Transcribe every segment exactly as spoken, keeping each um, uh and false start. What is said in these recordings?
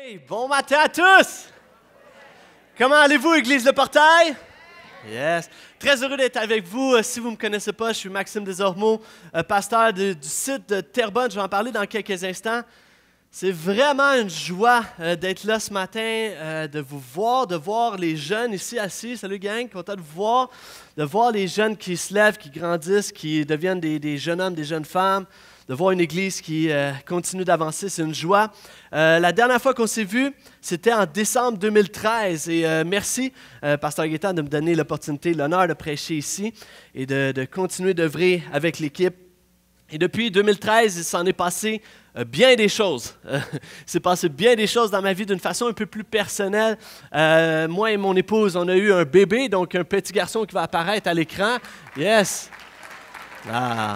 Hey, bon matin à tous! Comment allez-vous, Église Le Portail? Yes. Très heureux d'être avec vous. Si vous ne me connaissez pas, je suis Maxime Desormeaux, pasteur de, du site de Terrebonne. Je vais en parler dans quelques instants. C'est vraiment une joie euh, d'être là ce matin, euh, de vous voir, de voir les jeunes ici assis. Salut gang, content de vous voir. De voir les jeunes qui se lèvent, qui grandissent, qui deviennent des, des jeunes hommes, des jeunes femmes. De voir une église qui euh, continue d'avancer, c'est une joie. Euh, la dernière fois qu'on s'est vu, c'était en décembre deux mille treize. Et euh, merci, euh, Pasteur Gaétan, de me donner l'opportunité, l'honneur de prêcher ici et de, de continuer d'œuvrer avec l'équipe. Et depuis deux mille treize, il s'en est passé euh, bien des choses. Euh, il s'est passé bien des choses dans ma vie d'une façon un peu plus personnelle. Euh, moi et mon épouse, on a eu un bébé, donc un petit garçon qui va apparaître à l'écran. Yes! Ah.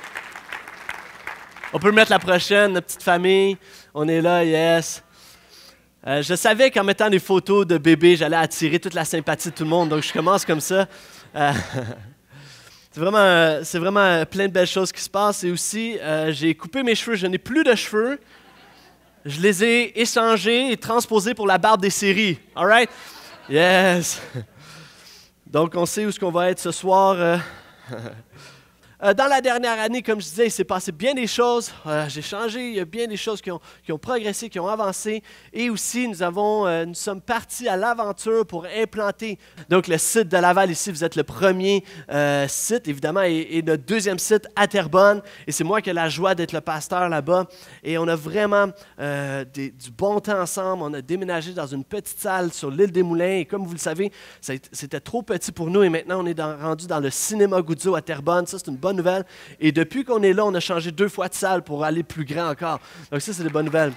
On peut mettre la prochaine, notre petite famille. On est là, yes. Euh, je savais qu'en mettant des photos de bébé, j'allais attirer toute la sympathie de tout le monde. Donc, je commence comme ça. Euh, c'est vraiment, c'est vraiment plein de belles choses qui se passent. Et aussi, euh, j'ai coupé mes cheveux. Je n'ai plus de cheveux. Je les ai échangés et transposés pour la barbe des séries. All right? Yes. Donc, on sait où est-ce qu'on va être ce soir. Euh, Dans la dernière année, comme je disais, il s'est passé bien des choses. Euh, j'ai changé, il y a bien des choses qui ont, qui ont progressé, qui ont avancé. Et aussi, nous, avons, euh, nous sommes partis à l'aventure pour implanter donc le site de Laval ici. Vous êtes le premier euh, site, évidemment, et, et notre deuxième site à Terrebonne. Et c'est moi qui ai la joie d'être le pasteur là-bas. Et on a vraiment euh, des, du bon temps ensemble. On a déménagé dans une petite salle sur l'île des Moulins. Et comme vous le savez, c'était trop petit pour nous. Et maintenant, on est dans, rendu dans le cinéma Guzzo à Terrebonne. Ça, c'est une bonne nouvelle. Et depuis qu'on est là, on a changé deux fois de salle pour aller plus grand encore. Donc ça, c'est des bonnes nouvelles.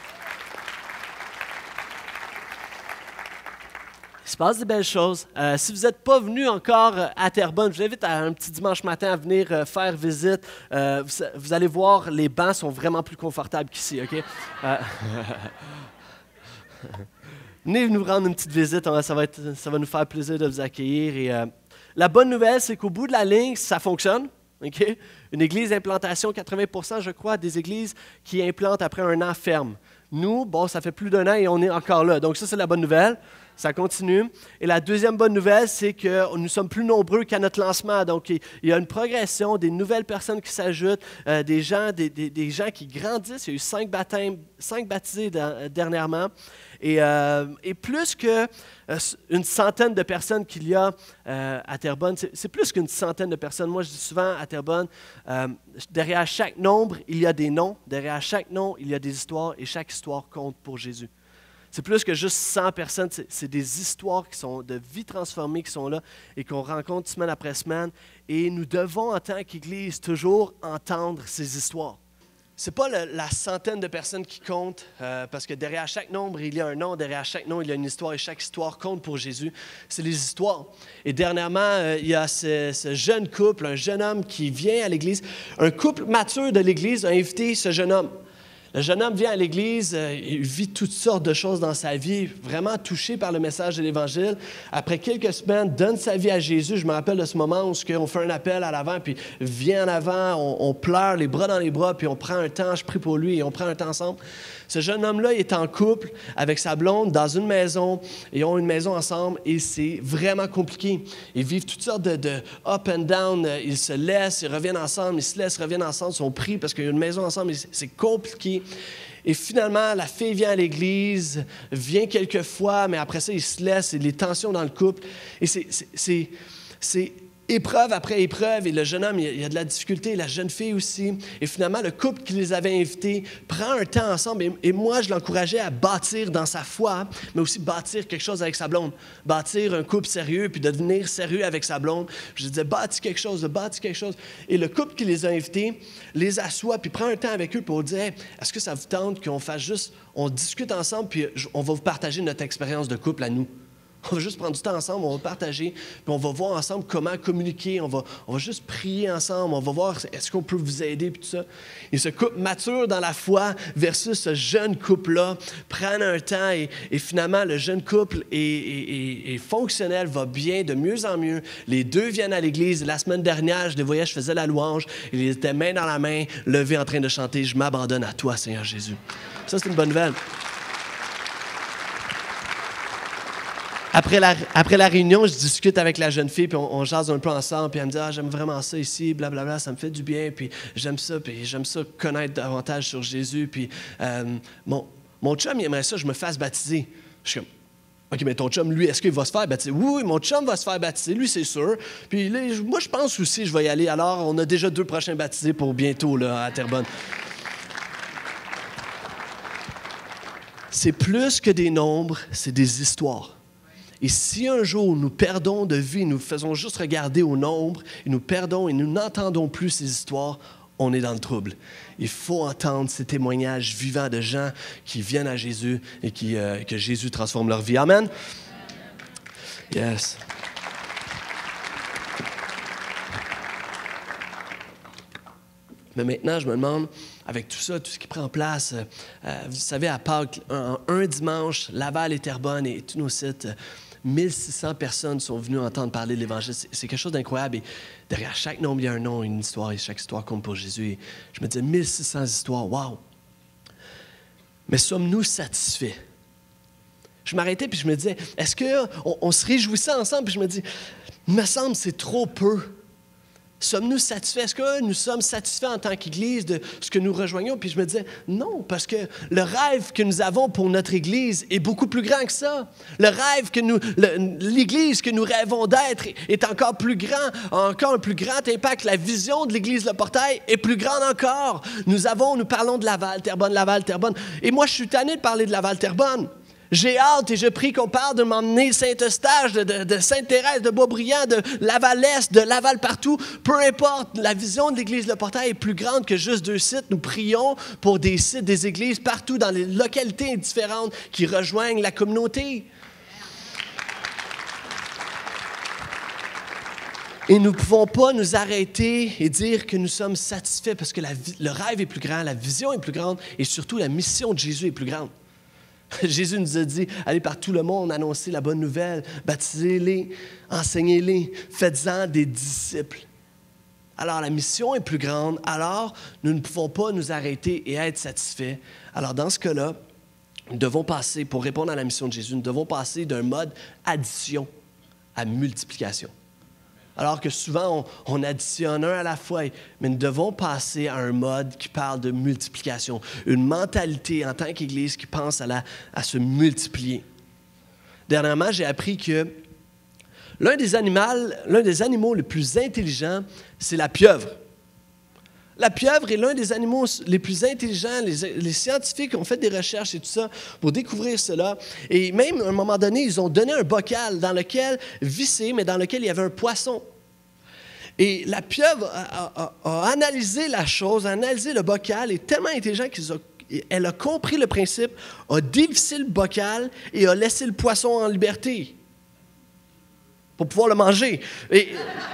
Il se passe des belles choses. Euh, si vous n'êtes pas venu encore à Terrebonne, je vous invite à un petit dimanche matin à venir euh, faire visite. Euh, vous, vous allez voir, les bancs sont vraiment plus confortables qu'ici, OK? Euh, Venez nous rendre une petite visite. Ça va, être, ça va nous faire plaisir de vous accueillir. Et, euh, la bonne nouvelle, c'est qu'au bout de la ligne, ça fonctionne. Okay? Une église d'implantation, quatre-vingts pour cent, je crois, des églises qui implantent après un an ferme. Nous, bon, ça fait plus d'un an et on est encore là. Donc ça, c'est la bonne nouvelle. Ça continue. Et la deuxième bonne nouvelle, c'est que nous sommes plus nombreux qu'à notre lancement. Donc, il y a une progression, des nouvelles personnes qui s'ajoutent, euh, des gens, des, des, des gens qui grandissent. Il y a eu cinq baptêmes, cinq baptisés de, dernièrement. Et, euh, et plus qu'une euh, centaine de personnes qu'il y a euh, à Terrebonne, c'est plus qu'une centaine de personnes. Moi, je dis souvent à Terrebonne, euh, derrière chaque nombre, il y a des noms. Derrière chaque nom, il y a des histoires. Et chaque histoire compte pour Jésus. C'est plus que juste cent personnes, c'est des histoires qui sont de vie transformée qui sont là et qu'on rencontre semaine après semaine. Et nous devons, en tant qu'Église, toujours entendre ces histoires. Ce n'est pas le, la centaine de personnes qui comptent, euh, parce que derrière chaque nombre, il y a un nom, derrière chaque nom, il y a une histoire, et chaque histoire compte pour Jésus. C'est les histoires. Et dernièrement, euh, il y a ce, ce jeune couple, un jeune homme qui vient à l'Église. Un couple mature de l'Église a invité ce jeune homme. Le jeune homme vient à l'Église, euh, il vit toutes sortes de choses dans sa vie, vraiment touché par le message de l'Évangile. Après quelques semaines, donne sa vie à Jésus. Je me rappelle de ce moment où on fait un appel à l'avant, puis vient en avant, on, on pleure, les bras dans les bras, puis on prend un temps, je prie pour lui, et on prend un temps ensemble. Ce jeune homme-là est en couple avec sa blonde dans une maison. Ils ont une maison ensemble et c'est vraiment compliqué. Ils vivent toutes sortes de, de up and down. Ils se laissent, ils reviennent ensemble, ils se laissent, reviennent ensemble. Ils sont pris parce qu'il y a une maison ensemble et c'est compliqué. Et finalement, la fille vient à l'église, vient quelques fois, mais après ça, ils se laissent et les tensions dans le couple. Et c'est épreuve après épreuve, et le jeune homme, il y a de la difficulté, la jeune fille aussi. Et finalement, le couple qui les avait invités prend un temps ensemble. Et, et moi, je l'encourageais à bâtir dans sa foi, mais aussi bâtir quelque chose avec sa blonde. Bâtir un couple sérieux, puis de devenir sérieux avec sa blonde. Je disais, bâtis quelque chose, bâtis quelque chose. Et le couple qui les a invités les assoit, puis prend un temps avec eux pour dire, hey, est-ce que ça vous tente qu'on fasse juste, on discute ensemble, puis on va vous partager notre expérience de couple à nous. On va juste prendre du temps ensemble, on va partager, puis on va voir ensemble comment communiquer, on va, on va juste prier ensemble, on va voir est-ce qu'on peut vous aider, puis tout ça. Et ce couple mature dans la foi versus ce jeune couple-là prennent un temps et, et finalement, le jeune couple est, est, est, est fonctionnel, va bien, de mieux en mieux. Les deux viennent à l'église. La semaine dernière, je les voyais, je faisais la louange, ils étaient main dans la main, levés en train de chanter « Je m'abandonne à toi, Seigneur Jésus ». Ça, c'est une bonne nouvelle. après, la, après la réunion, je discute avec la jeune fille, puis on, on jase un peu ensemble, puis elle me dit « Ah, j'aime vraiment ça ici, blablabla, ça me fait du bien, puis j'aime ça, puis j'aime ça connaître davantage sur Jésus, puis euh, mon, mon chum, il aimerait ça que je me fasse baptiser. » Je suis comme « OK, mais ton chum, lui, est-ce qu'il va se faire baptiser? » Oui, oui, mon chum va se faire baptiser, lui, c'est sûr. Puis là, moi, je pense aussi je vais y aller. Alors, on a déjà deux prochains baptisés pour bientôt, là, à Terrebonne. C'est plus que des nombres, c'est des histoires. Et si un jour nous perdons de vue, nous faisons juste regarder au nombre, et nous perdons et nous n'entendons plus ces histoires, on est dans le trouble. Il faut entendre ces témoignages vivants de gens qui viennent à Jésus et qui, euh, que Jésus transforme leur vie. Amen? Yes. Mais maintenant, je me demande, avec tout ça, tout ce qui prend place, euh, euh, vous savez, à Pâques, un, un dimanche, Laval et Terrebonne et tous nos sites, euh, mille six cents personnes sont venues entendre parler de l'Évangile. C'est, c'est quelque chose d'incroyable. Et derrière chaque nombre, il y a un nom, une histoire, et chaque histoire compte pour Jésus. Et je me disais, mille six cents histoires, wow! Mais sommes-nous satisfaits? Je m'arrêtais puis je me disais, est-ce qu'on on se réjouissait ensemble? Puis je me dis, il me semble que c'est trop peu. Sommes-nous satisfaits? Est-ce que nous sommes satisfaits en tant qu'Église de ce que nous rejoignons? Puis je me disais, non, parce que le rêve que nous avons pour notre Église est beaucoup plus grand que ça. Le rêve que nous, le, l'Église que nous rêvons d'être est encore plus grand, a encore un plus grand impact. La vision de l'Église Le Portail est plus grande encore. Nous avons, nous parlons de Laval, Terrebonne, Laval, Terrebonne. Et moi, je suis tanné de parler de Laval, Terrebonne. J'ai hâte et je prie qu'on parle de m'emmener Saint-Eustache, de, de, de Sainte-Thérèse, de Boisbriand, de Laval-Est, de Laval partout. Peu importe, la vision de l'Église Le Portail est plus grande que juste deux sites. Nous prions pour des sites, des églises partout dans les localités différentes qui rejoignent la communauté. Et nous ne pouvons pas nous arrêter et dire que nous sommes satisfaits parce que la, le rêve est plus grand, la vision est plus grande et surtout la mission de Jésus est plus grande. Jésus nous a dit, allez par tout le monde, annoncez la bonne nouvelle, baptisez-les, enseignez-les, faites-en des disciples. Alors la mission est plus grande, alors nous ne pouvons pas nous arrêter et être satisfaits. Alors dans ce cas-là, nous devons passer, pour répondre à la mission de Jésus, nous devons passer d'un mode addition à multiplication. Alors que souvent, on, on additionne un à la fois, mais nous devons passer à un mode qui parle de multiplication, une mentalité en tant qu'Église qui pense à, la, à se multiplier. Dernièrement, j'ai appris que l'un des animaux, l'un des animaux les plus intelligents, c'est la pieuvre. La pieuvre est l'un des animaux les plus intelligents. Les, les scientifiques ont fait des recherches et tout ça pour découvrir cela. Et même, à un moment donné, ils ont donné un bocal dans lequel, vissé, mais dans lequel il y avait un poisson. Et la pieuvre a, a, a analysé la chose, a analysé le bocal, est tellement intelligente qu'elle a compris le principe, a dévissé le bocal et a laissé le poisson en liberté pour pouvoir le manger. Et...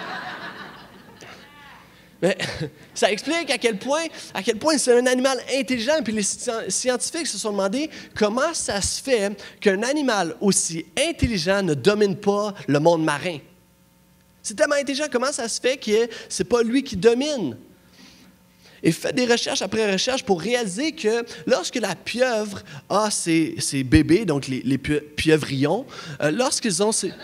Mais ça explique à quel point, à quel point c'est un animal intelligent. Puis les scientifiques se sont demandé comment ça se fait qu'un animal aussi intelligent ne domine pas le monde marin. C'est tellement intelligent, comment ça se fait que ce n'est pas lui qui domine? Et fait des recherches après recherches pour réaliser que lorsque la pieuvre a ses, ses bébés, donc les, les pieuvrions, euh, lorsqu'ils ont ces...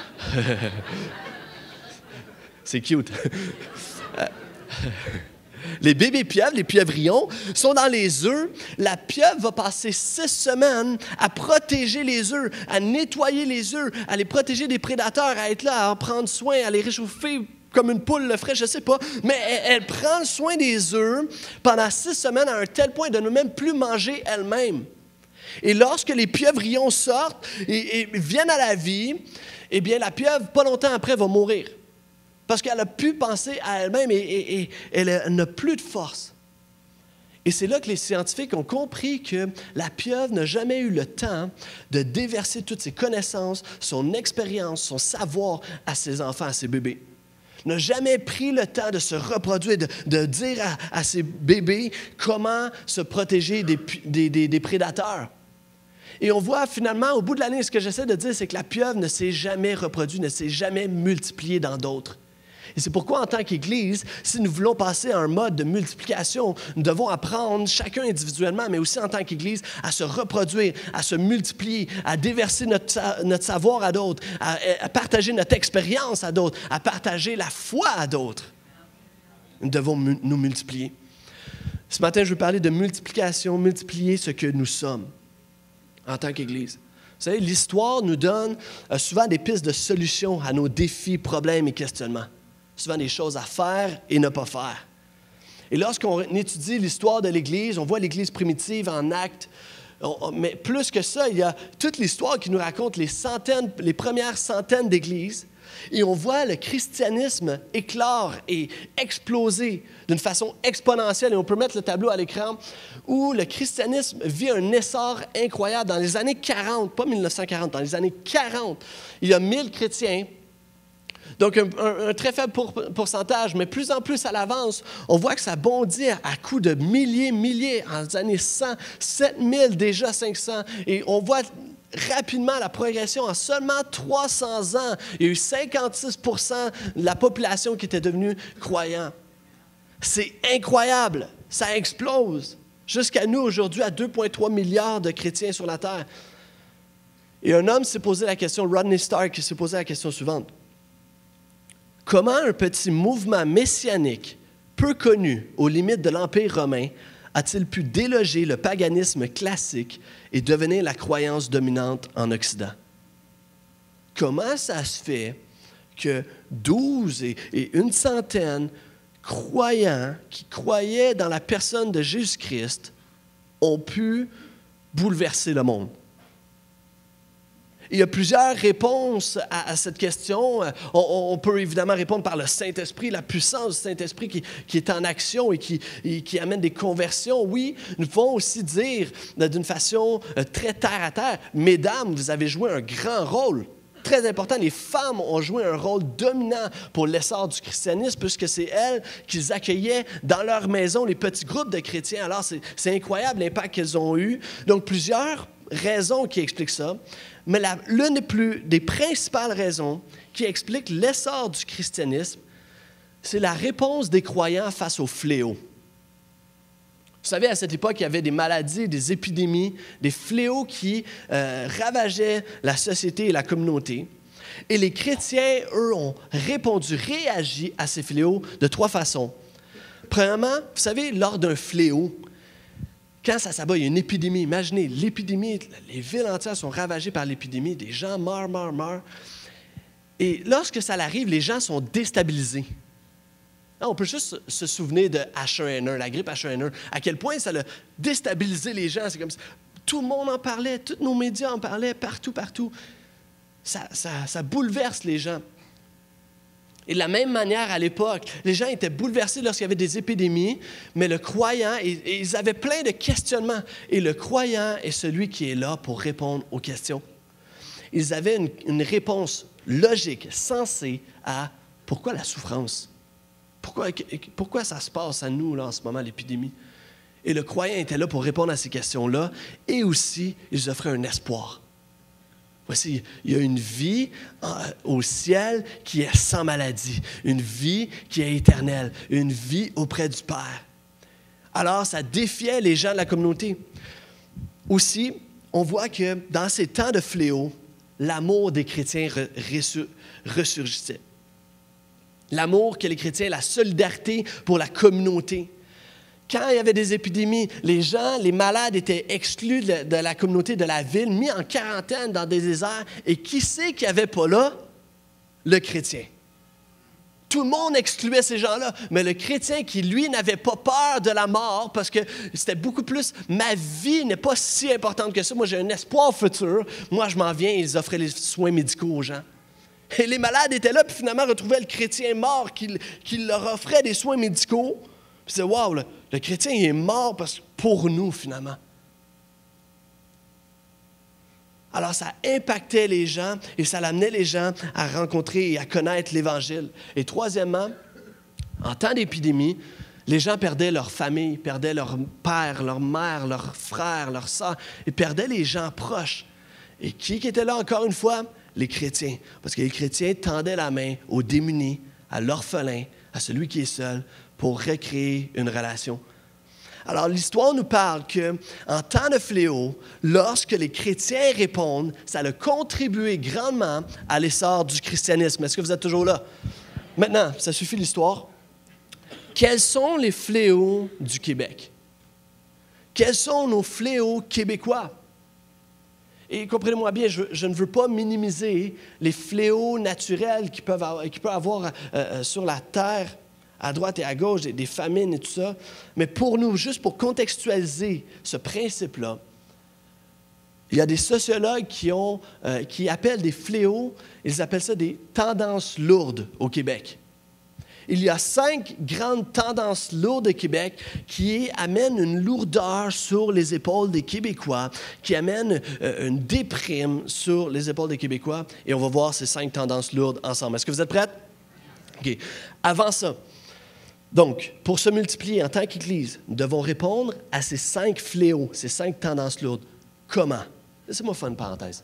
C'est cute. euh, Les bébés pieuvres, les pieuvrions, sont dans les œufs. La pieuvre va passer six semaines à protéger les œufs, à nettoyer les œufs, à les protéger des prédateurs, à être là, à en prendre soin, à les réchauffer comme une poule le ferait, je ne sais pas. Mais elle, elle prend soin des œufs pendant six semaines à un tel point de ne même plus manger elle-même. Et lorsque les pieuvrions sortent et, et viennent à la vie, eh bien, la pieuvre, pas longtemps après, va mourir. Parce qu'elle a pu penser à elle-même et, et, et elle n'a plus de force. Et c'est là que les scientifiques ont compris que la pieuvre n'a jamais eu le temps de déverser toutes ses connaissances, son expérience, son savoir à ses enfants, à ses bébés. N'a jamais pris le temps de se reproduire, de, de dire à, à ses bébés comment se protéger des, des, des, des prédateurs. Et on voit finalement, au bout de la ligne, ce que j'essaie de dire, c'est que la pieuvre ne s'est jamais reproduite, ne s'est jamais multipliée dans d'autres. Et c'est pourquoi, en tant qu'Église, si nous voulons passer à un mode de multiplication, nous devons apprendre, chacun individuellement, mais aussi en tant qu'Église, à se reproduire, à se multiplier, à déverser notre, notre savoir à d'autres, à, à partager notre expérience à d'autres, à partager la foi à d'autres. Nous devons mu- nous multiplier. Ce matin, je veux parler de multiplication, multiplier ce que nous sommes en tant qu'Église. Vous savez, l'histoire nous donne euh, souvent des pistes de solutions à nos défis, problèmes et questionnements. Souvent des choses à faire et ne pas faire. Et lorsqu'on étudie l'histoire de l'Église, on voit l'Église primitive en actes. On, on, mais plus que ça, il y a toute l'histoire qui nous raconte les centaines, les premières centaines d'églises. Et on voit le christianisme éclore et exploser d'une façon exponentielle. Et on peut mettre le tableau à l'écran où le christianisme vit un essor incroyable. Dans les années quarante, pas mille neuf cent quarante, dans les années quarante, il y a mille chrétiens. Donc, un, un, un très faible pour, pourcentage, mais plus en plus à l'avance, on voit que ça bondit à, à coups de milliers, milliers, en les années cent, sept mille, déjà cinq cents. Et on voit rapidement la progression. En seulement trois cents ans, il y a eu cinquante-six pour cent de la population qui était devenue croyant. C'est incroyable. Ça explose. Jusqu'à nous, aujourd'hui, à deux virgule trois milliards de chrétiens sur la terre. Et un homme s'est posé la question, Rodney Stark, qui s'est posé la question suivante. Comment un petit mouvement messianique, peu connu aux limites de l'Empire romain, a-t-il pu déloger le paganisme classique et devenir la croyance dominante en Occident? Comment ça se fait que douze et, et une centaine croyants qui croyaient dans la personne de Jésus-Christ ont pu bouleverser le monde? Il y a plusieurs réponses à, à cette question. On, on peut évidemment répondre par le Saint-Esprit, la puissance du Saint-Esprit qui, qui est en action et qui, et qui amène des conversions. Oui, nous pouvons aussi dire d'une façon très terre à terre, mesdames, vous avez joué un grand rôle. Très important, les femmes ont joué un rôle dominant pour l'essor du christianisme puisque c'est elles qui accueillaient dans leur maison les petits groupes de chrétiens. Alors, c'est, c'est incroyable l'impact qu'elles ont eu. Donc, plusieurs raisons qui expliquent ça. Mais la, l'une des, plus, des principales raisons qui explique l'essor du christianisme, c'est la réponse des croyants face au fléau. Vous savez, à cette époque, il y avait des maladies, des épidémies, des fléaux qui euh, ravageaient la société et la communauté. Et les chrétiens, eux, ont répondu, réagi à ces fléaux de trois façons. Premièrement, vous savez, lors d'un fléau, quand ça s'abat, il y a une épidémie. Imaginez, l'épidémie, les villes entières sont ravagées par l'épidémie, des gens meurent, meurent, meurent. Et lorsque ça arrive, les gens sont déstabilisés. On peut juste se souvenir de H un N un, la grippe H un N un, à quel point ça a déstabilisé les gens. C'est comme ça. Tout le monde en parlait, tous nos médias en parlaient, partout, partout. Ça, ça, ça bouleverse les gens. Et de la même manière, à l'époque, les gens étaient bouleversés lorsqu'il y avait des épidémies, mais le croyant, et, et ils avaient plein de questionnements. Et le croyant est celui qui est là pour répondre aux questions. Ils avaient une, une réponse logique, sensée à pourquoi la souffrance? Pourquoi, pourquoi ça se passe à nous là, en ce moment, l'épidémie? Et le croyant était là pour répondre à ces questions-là. Et aussi, ils offraient un espoir. Voici, il y a une vie au ciel qui est sans maladie, une vie qui est éternelle, une vie auprès du Père. Alors, ça défiait les gens de la communauté. Aussi, on voit que dans ces temps de fléau, l'amour des chrétiens ressurgissait. L'amour que les chrétiens, la solidarité pour la communauté. Quand il y avait des épidémies, les gens, les malades étaient exclus de, de la communauté, de la ville, mis en quarantaine dans des déserts. Et qui c'est qu'il n'y avait pas là? Le chrétien. Tout le monde excluait ces gens-là, mais le chrétien qui, lui, n'avait pas peur de la mort, parce que c'était beaucoup plus, ma vie n'est pas si importante que ça, moi j'ai un espoir futur, moi je m'en viens et ils offraient les soins médicaux aux gens. Et les malades étaient là, puis finalement retrouvaient le chrétien mort qui, qui leur offrait des soins médicaux. Puis c'est wow, le, le chrétien il est mort parce, pour nous, finalement. Alors, ça impactait les gens et ça amenait les gens à rencontrer et à connaître l'Évangile. Et troisièmement, en temps d'épidémie, les gens perdaient leur famille, perdaient leur père, leur mère, leurs frères, leurs sœurs, et perdaient les gens proches. Et qui était là encore une fois? Les chrétiens. Parce que les chrétiens tendaient la main aux démunis à l'orphelin, à celui qui est seul, pour recréer une relation. Alors, l'histoire nous parle qu'en temps de fléau, lorsque les chrétiens répondent, ça a contribué grandement à l'essor du christianisme. Est-ce que vous êtes toujours là? Maintenant, ça suffit l'histoire. Quels sont les fléaux du Québec? Quels sont nos fléaux québécois? Et comprenez-moi bien, je, je ne veux pas minimiser les fléaux naturels qui peuvent avoir, qui peuvent avoir euh, sur la terre, à droite et à gauche, des, des famines et tout ça. Mais pour nous, juste pour contextualiser ce principe-là, il y a des sociologues qui, ont, euh, qui appellent des fléaux, ils appellent ça des tendances lourdes au Québec. Il y a cinq grandes tendances lourdes au Québec qui amènent une lourdeur sur les épaules des Québécois, qui amènent euh, une déprime sur les épaules des Québécois. Et on va voir ces cinq tendances lourdes ensemble. Est-ce que vous êtes prêts? OK. Avant ça, donc, pour se multiplier en tant qu'Église, nous devons répondre à ces cinq fléaux, ces cinq tendances lourdes. Comment? Laissez-moi faire une parenthèse.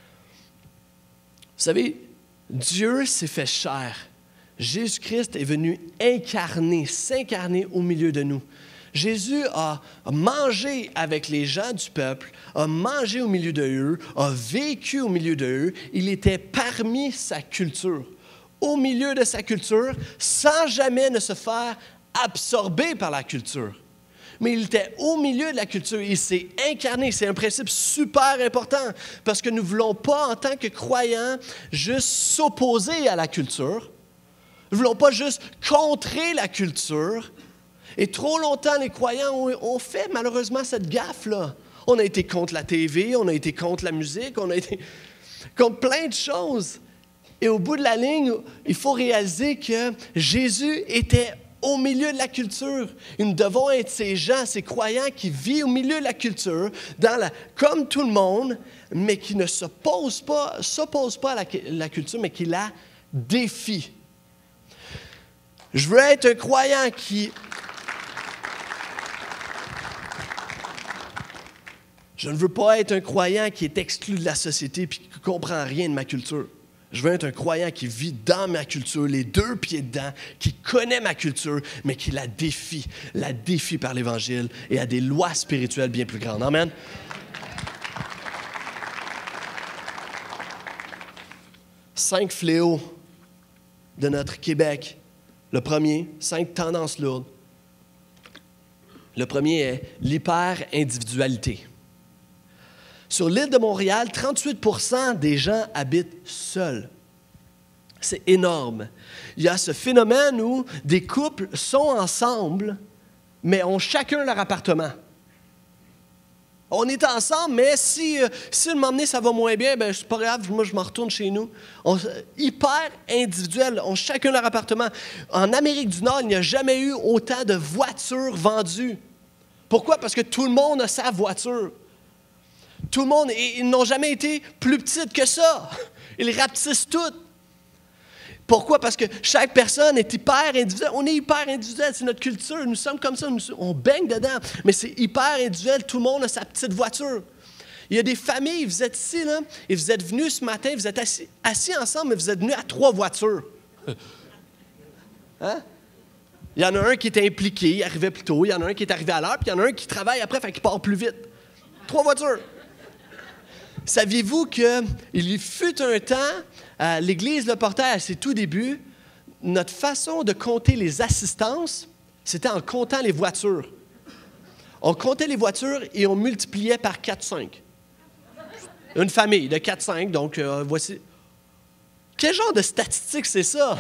Vous savez, Dieu s'est fait chair. Jésus-Christ est venu incarner, s'incarner au milieu de nous. Jésus a mangé avec les gens du peuple, a mangé au milieu d'eux, a vécu au milieu d'eux. Il était parmi sa culture, au milieu de sa culture, sans jamais ne se faire absorber par la culture. Mais il était au milieu de la culture, il s'est incarné. C'est un principe super important parce que nous ne voulons pas, en tant que croyants, juste s'opposer à la culture. Nous ne voulons pas juste contrer la culture. Et trop longtemps, les croyants ont, ont fait malheureusement cette gaffe-là. On a été contre la T V, on a été contre la musique, on a été contre plein de choses. Et au bout de la ligne, il faut réaliser que Jésus était au milieu de la culture. Et nous devons être ces gens, ces croyants qui vivent au milieu de la culture, dans la, comme tout le monde, mais qui ne s'opposent pas, s'opposent pas à la, la culture, mais qui la défient. Je veux être un croyant qui... Je ne veux pas être un croyant qui est exclu de la société et qui ne comprend rien de ma culture. Je veux être un croyant qui vit dans ma culture, les deux pieds dedans, qui connaît ma culture, mais qui la défie, la défie par l'Évangile et a des lois spirituelles bien plus grandes. Amen. Cinq fléaux de notre Québec. Le premier, cinq tendances lourdes. Le premier est l'hyper-individualité. Sur l'île de Montréal, trente-huit pour cent des gens habitent seuls. C'est énorme. Il y a ce phénomène où des couples sont ensemble, mais ont chacun leur appartement. On est ensemble, mais si, euh, si le moment donné, ça va moins bien, ben, c'est pas grave, moi, je m'en retourne chez nous. On, hyper individuel, on chacun leur appartement. En Amérique du Nord, il n'y a jamais eu autant de voitures vendues. Pourquoi? Parce que tout le monde a sa voiture. Tout le monde, et ils n'ont jamais été plus petites que ça. Ils rapetissent toutes. Pourquoi? Parce que chaque personne est hyper individuelle. On est hyper individuel, c'est notre culture. Nous sommes comme ça, nous, on baigne dedans. Mais c'est hyper individuel, tout le monde a sa petite voiture. Il y a des familles, vous êtes ici, là, et vous êtes venus ce matin, vous êtes assis, assis ensemble, mais vous êtes venus à trois voitures. Hein? Il y en a un qui était impliqué, il arrivait plus tôt. Il y en a un qui est arrivé à l'heure, puis il y en a un qui travaille après, fait qu'il part plus vite. Trois voitures. Saviez-vous qu'il fut un temps, à l'Église Le Portail, à ses tout débuts, notre façon de compter les assistances, c'était en comptant les voitures. On comptait les voitures et on multipliait par quatre cinq. Une famille de quatre cinq, donc euh, voici. Quel genre de statistique c'est ça?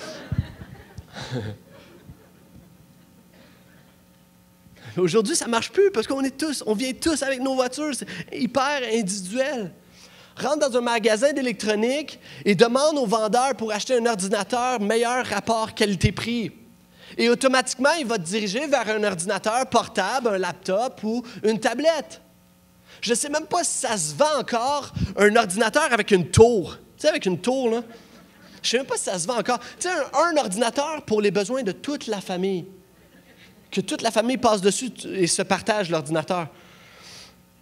Aujourd'hui, ça ne marche plus parce qu'on est tous, on vient tous avec nos voitures, c'est hyper individuel. Rentre dans un magasin d'électronique et demande au vendeur pour acheter un ordinateur meilleur rapport qualité-prix. Et automatiquement, il va te diriger vers un ordinateur portable, un laptop ou une tablette. Je ne sais même pas si ça se vend encore, un ordinateur avec une tour. Tu sais, avec une tour, là. Je ne sais même pas si ça se vend encore. Tu sais, un, un ordinateur pour les besoins de toute la famille. Que toute la famille passe dessus et se partage l'ordinateur.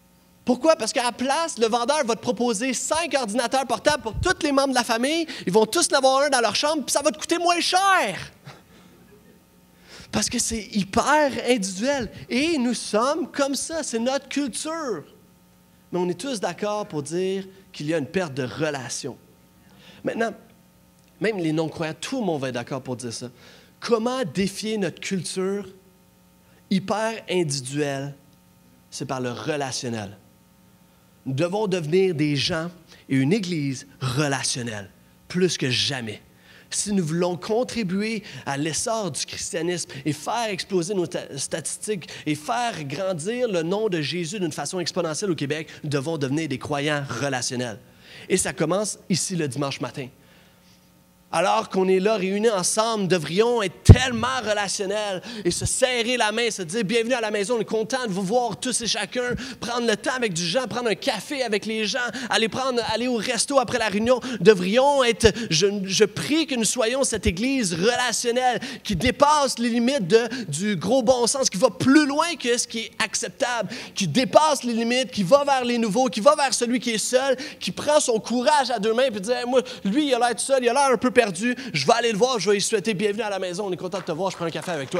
Pourquoi? Parce qu'à la place, le vendeur va te proposer cinq ordinateurs portables pour tous les membres de la famille. Ils vont tous en avoir un dans leur chambre, puis ça va te coûter moins cher. Parce que c'est hyper individuel. Et nous sommes comme ça, c'est notre culture. Mais on est tous d'accord pour dire qu'il y a une perte de relation. Maintenant, même les non-croyants, tout le monde va être d'accord pour dire ça. Comment défier notre culture hyper individuelle? C'est par le relationnel. Nous devons devenir des gens et une Église relationnelle, plus que jamais. Si nous voulons contribuer à l'essor du christianisme et faire exploser nos statistiques et faire grandir le nom de Jésus d'une façon exponentielle au Québec, nous devons devenir des croyants relationnels. Et ça commence ici le dimanche matin. Alors qu'on est là réunis ensemble, nous devrions être tellement relationnels et se serrer la main, se dire « Bienvenue à la maison, on est content de vous voir tous et chacun, prendre le temps avec du gens, prendre un café avec les gens, aller, prendre, aller au resto après la réunion. » Devrions être, je, je prie que nous soyons cette Église relationnelle qui dépasse les limites de, du gros bon sens, qui va plus loin que ce qui est acceptable, qui dépasse les limites, qui va vers les nouveaux, qui va vers celui qui est seul, qui prend son courage à deux mains et dit hey, « Moi, lui, il a l'air tout seul, il a l'air un peu perdu, je vais aller le voir, je vais lui souhaiter bienvenue à la maison, on est content de te voir, je prends un café avec toi. »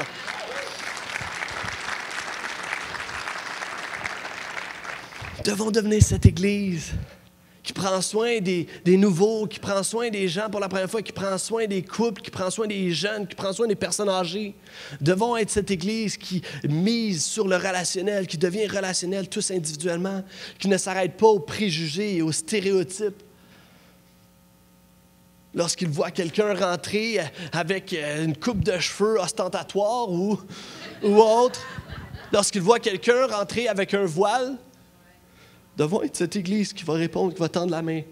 Nous devons devenir cette Église qui prend soin des, des nouveaux, qui prend soin des gens pour la première fois, qui prend soin des couples, qui prend soin des jeunes, qui prend soin des personnes âgées. Nous devons être cette Église qui mise sur le relationnel, qui devient relationnel tous individuellement, qui ne s'arrête pas aux préjugés et aux stéréotypes. Lorsqu'il voit quelqu'un rentrer avec une coupe de cheveux ostentatoire ou, ou autre, lorsqu'il voit quelqu'un rentrer avec un voile, devons être cette Église qui va répondre, qui va tendre la main.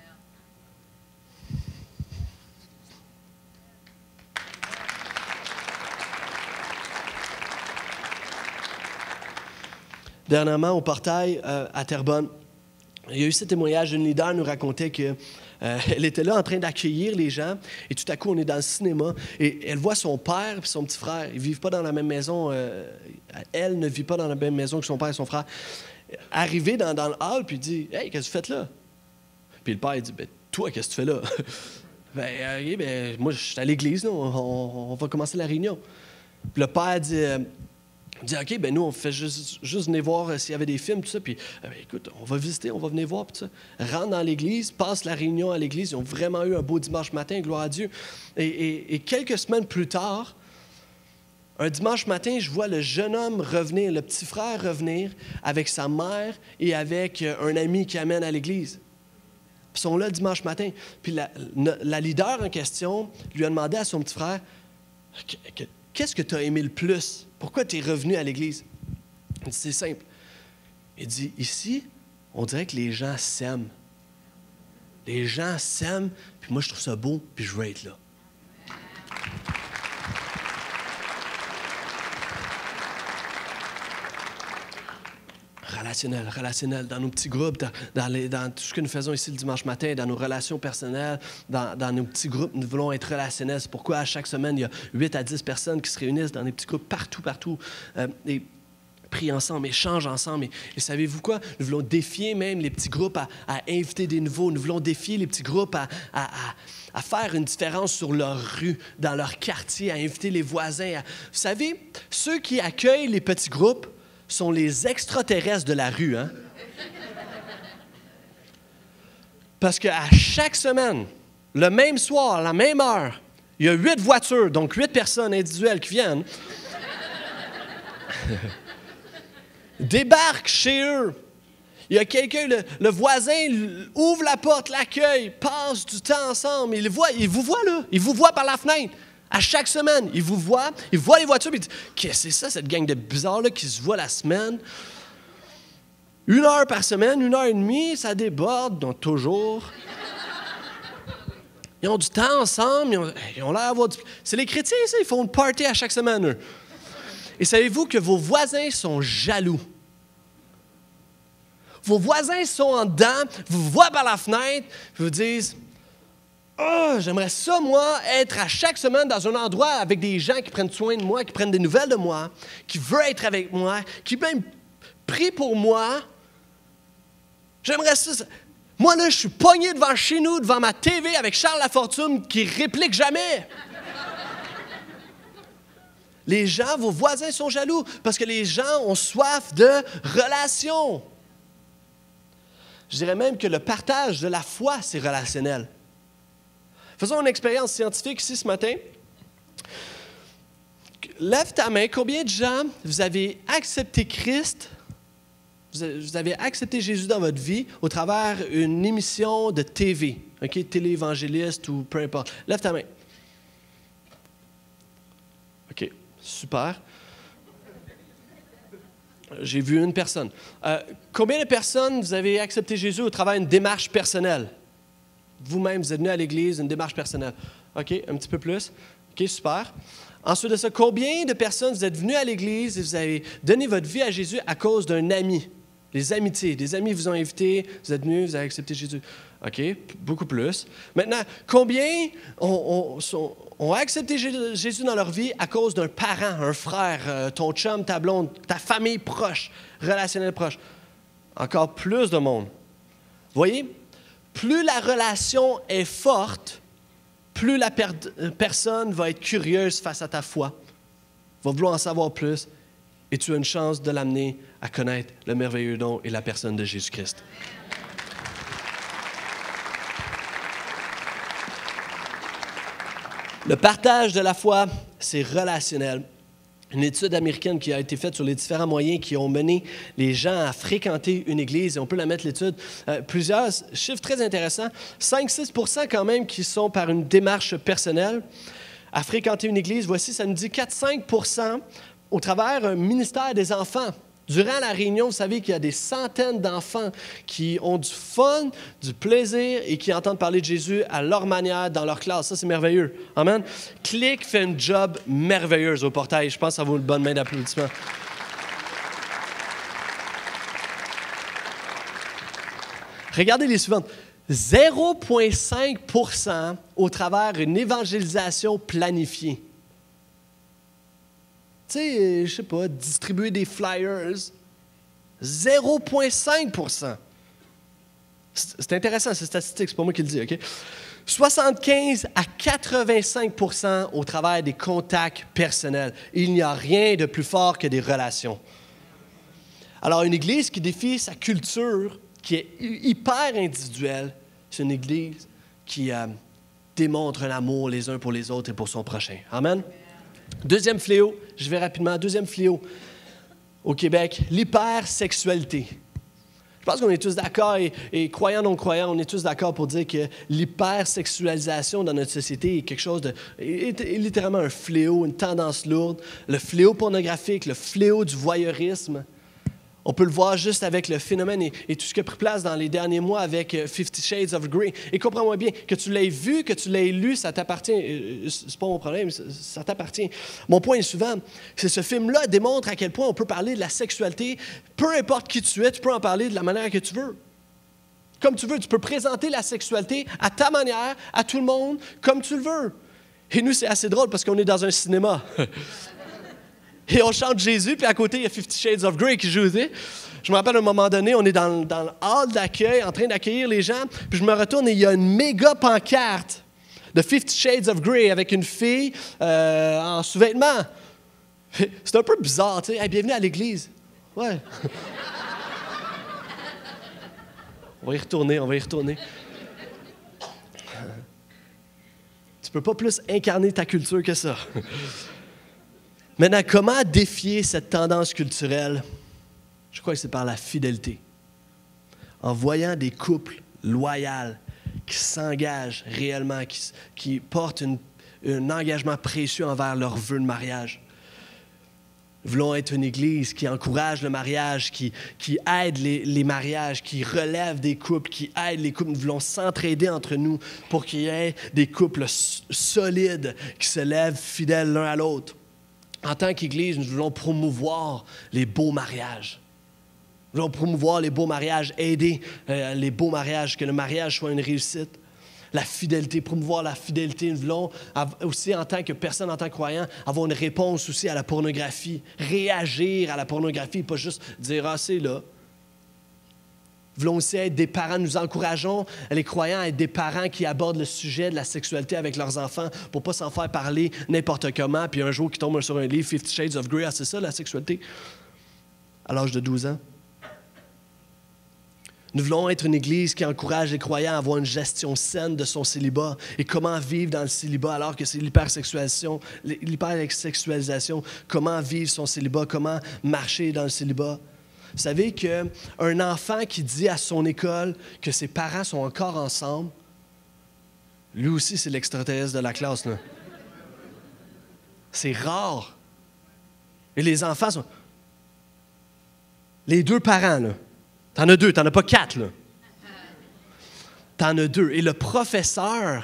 Dernièrement, au portail euh, à Terrebonne, il y a eu ce témoignage d'une leader nous racontait que Euh, elle était là en train d'accueillir les gens et tout à coup, on est dans le cinéma et elle voit son père et son petit frère. Ils ne vivent pas dans la même maison. Euh, elle ne vit pas dans la même maison que son père et son frère. Arrivé dans, dans le hall, puis il dit « Hey, qu'est-ce que tu fais là? » Puis le père, il dit ben, « Toi, qu'est-ce que tu fais là? » ben, euh, ben, moi, je suis à l'église, là, on, on, on va commencer la réunion. Puis le père dit euh, Il dit, OK, ben nous, on fait juste, juste venir voir euh, s'il y avait des films, tout ça. Puis, euh, ben, écoute, on va visiter, on va venir voir, tout ça. Rentre dans l'église, passe la réunion à l'église. Ils ont vraiment eu un beau dimanche matin, gloire à Dieu. Et, et, et quelques semaines plus tard, un dimanche matin, je vois le jeune homme revenir, le petit frère revenir avec sa mère et avec un ami qui amène à l'église. Ils sont là le dimanche matin. Puis la, la leader en question lui a demandé à son petit frère, « Qu'est-ce que tu as aimé le plus? Pourquoi tu es revenu à l'église? » Il dit, c'est simple. Il dit, ici, on dirait que les gens s'aiment. Les gens s'aiment, puis moi, je trouve ça beau, puis je veux être là. Relationnel, relationnel, dans nos petits groupes, dans, dans, les, dans tout ce que nous faisons ici le dimanche matin, dans nos relations personnelles, dans, dans nos petits groupes, nous voulons être relationnels. C'est pourquoi à chaque semaine, il y a huit à dix personnes qui se réunissent dans des petits groupes partout, partout, euh, et prient ensemble, échangent ensemble. Et, et savez-vous quoi? Nous voulons défier même les petits groupes à, à inviter des nouveaux. Nous voulons défier les petits groupes à, à, à, à faire une différence sur leur rue, dans leur quartier, à inviter les voisins. À... Vous savez, ceux qui accueillent les petits groupes sont les extraterrestres de la rue, hein? Parce qu'à chaque semaine, le même soir, à la même heure, il y a huit voitures, donc huit personnes individuelles qui viennent, débarquent chez eux. Il y a quelqu'un, le, le voisin ouvre la porte, l'accueille, passe du temps ensemble. Il, voit, il vous voit là, il vous voit par la fenêtre. À chaque semaine, il vous voit, il voit les voitures, puis il dit « Qu'est-ce que c'est ça, cette gang de bizarres là qui se voit la semaine? » Une heure par semaine, une heure et demie, ça déborde, donc toujours. Ils ont du temps ensemble, ils ont, ils ont l'air d'avoir du... C'est les chrétiens, ça, ils font une party à chaque semaine, eux. Et savez-vous que vos voisins sont jaloux? Vos voisins sont en dedans, vous voient par la fenêtre, puis vous disent... Oh, j'aimerais ça, moi, être à chaque semaine dans un endroit avec des gens qui prennent soin de moi, qui prennent des nouvelles de moi, qui veulent être avec moi, qui même prient pour moi. J'aimerais ça. Moi, là, je suis pogné devant chez nous, devant ma T V avec Charles Lafortune qui réplique jamais. Les gens, vos voisins sont jaloux parce que les gens ont soif de relations. Je dirais même que le partage de la foi, c'est relationnel. Faisons une expérience scientifique ici ce matin. Lève ta main. Combien de gens vous avez accepté Christ, vous avez accepté Jésus dans votre vie au travers d'une émission de T V, okay, télé-évangéliste ou peu importe. Lève ta main. OK, super. J'ai vu une personne. Euh, combien de personnes vous avez accepté Jésus au travers d'une démarche personnelle? Vous-même, vous êtes venu à l'Église, une démarche personnelle. OK, un petit peu plus. OK, super. Ensuite de ça, combien de personnes vous êtes venus à l'Église et vous avez donné votre vie à Jésus à cause d'un ami? Les amitiés. Des amis vous ont invité, vous êtes venus, vous avez accepté Jésus. OK, beaucoup plus. Maintenant, combien ont, ont, ont accepté Jésus dans leur vie à cause d'un parent, un frère, euh, ton chum, ta blonde, ta famille proche, relationnelle proche? Encore plus de monde. Vous voyez? Plus la relation est forte, plus la per- personne va être curieuse face à ta foi, va vouloir en savoir plus, et tu as une chance de l'amener à connaître le merveilleux don et la personne de Jésus-Christ. Le partage de la foi, c'est relationnel. Une étude américaine qui a été faite sur les différents moyens qui ont mené les gens à fréquenter une église, et on peut la mettre l'étude, euh, plusieurs chiffres très intéressants, cinq à six pour cent quand même qui sont par une démarche personnelle à fréquenter une église. Voici, ça nous dit quatre à cinq pour cent au travers un ministère des enfants. Durant la réunion, vous savez qu'il y a des centaines d'enfants qui ont du fun, du plaisir et qui entendent parler de Jésus à leur manière, dans leur classe. Ça, c'est merveilleux. Amen. Click fait un job merveilleux au portail. Je pense que ça vaut une bonne main d'applaudissement. Regardez les suivantes. zéro virgule cinq pour cent au travers d'une évangélisation planifiée. Tu sais, je sais pas, distribuer des flyers, zéro virgule cinq pour cent. C'est intéressant, c'est statistique, c'est pas moi qui le dis, OK? soixante-quinze à quatre-vingt-cinq pour cent au travers des contacts personnels. Il n'y a rien de plus fort que des relations. Alors, une église qui défie sa culture, qui est hyper individuelle, c'est une église qui euh, démontre un amour les uns pour les autres et pour son prochain. Amen? Deuxième fléau, je vais rapidement. Deuxième fléau au Québec, l'hypersexualité. Je pense qu'on est tous d'accord, et, et croyants, non-croyants, on est tous d'accord pour dire que l'hypersexualisation dans notre société est quelque chose de, est, est littéralement un fléau, une tendance lourde. Le fléau pornographique, le fléau du voyeurisme. On peut le voir juste avec le phénomène et, et tout ce qui a pris place dans les derniers mois avec uh, Fifty Shades of Grey. Et comprends-moi bien, que tu l'aies vu, que tu l'aies lu, ça t'appartient. Euh, c'est pas mon problème, ça, ça t'appartient. Mon point est souvent, c'est que ce film-là démontre à quel point on peut parler de la sexualité. Peu importe qui tu es, tu peux en parler de la manière que tu veux. Comme tu veux, tu peux présenter la sexualité à ta manière, à tout le monde, comme tu le veux. Et nous, c'est assez drôle parce qu'on est dans un cinéma. Et on chante Jésus, puis à côté, il y a Fifty Shades of Grey qui joue. Je me rappelle à un moment donné, on est dans, dans le hall d'accueil, en train d'accueillir les gens, puis je me retourne et il y a une méga pancarte de Fifty Shades of Grey avec une fille euh, en sous-vêtements. C'est un peu bizarre, tu sais. Hey, bienvenue à l'église. Ouais. On va y retourner, on va y retourner. Tu peux pas plus incarner ta culture que ça. Maintenant, comment défier cette tendance culturelle? Je crois que c'est par la fidélité. En voyant des couples loyaux qui s'engagent réellement, qui, qui portent une, un engagement précieux envers leur vœu de mariage. Nous voulons être une église qui encourage le mariage, qui, qui aide les, les mariages, qui relève des couples, qui aide les couples. Nous voulons s'entraider entre nous pour qu'il y ait des couples solides qui se lèvent fidèles l'un à l'autre. En tant qu'Église, nous voulons promouvoir les beaux mariages. Nous voulons promouvoir les beaux mariages, aider euh, les beaux mariages, que le mariage soit une réussite. La fidélité, promouvoir la fidélité. Nous voulons aussi, en tant que personne, en tant que croyant, avoir une réponse aussi à la pornographie. Réagir à la pornographie, pas juste dire « Ah, c'est là ». Nous voulons aussi être des parents. Nous encourageons les croyants à être des parents qui abordent le sujet de la sexualité avec leurs enfants pour ne pas s'en faire parler n'importe comment, puis un jour qu'ils tombent sur un livre, Fifty Shades of Grey, ah, c'est ça la sexualité, à l'âge de douze ans. Nous voulons être une Église qui encourage les croyants à avoir une gestion saine de son célibat et comment vivre dans le célibat alors que c'est l'hypersexualisation, l'hypersexualisation, comment vivre son célibat, comment marcher dans le célibat. Vous savez qu'un enfant qui dit à son école que ses parents sont encore ensemble, lui aussi c'est l'extraterrestre de la classe, là. C'est rare. Et les enfants sont... Les deux parents, là. T'en as deux, t'en as pas quatre, là. T'en as deux. Et le professeur,